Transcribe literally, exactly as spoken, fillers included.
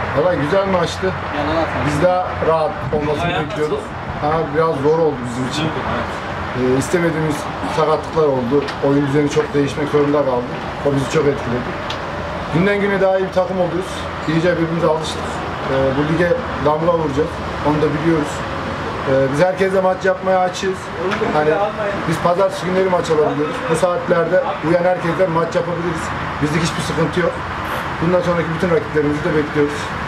Valla güzel maçtı. Biz daha rahat olmasını bekliyorduk. Ama biraz zor oldu bizim için. Ee, istemediğimiz sakatlıklar oldu. Oyun düzeni çok değişmek zorunda kaldı. O bizi çok etkiledi. Günden güne daha iyi bir takım oluyoruz. İyice birbirimize alıştık. Ee, bu lige damga vuracağız. Onu da biliyoruz. Ee, biz herkesle maç yapmaya açığız. Hani biz pazartesi günleri maç alabiliyoruz. Bu saatlerde uyan herkesle maç yapabiliriz. Bizlik hiçbir sıkıntı yok. Bundan sonraki bütün rakiplerimizi de bekliyoruz.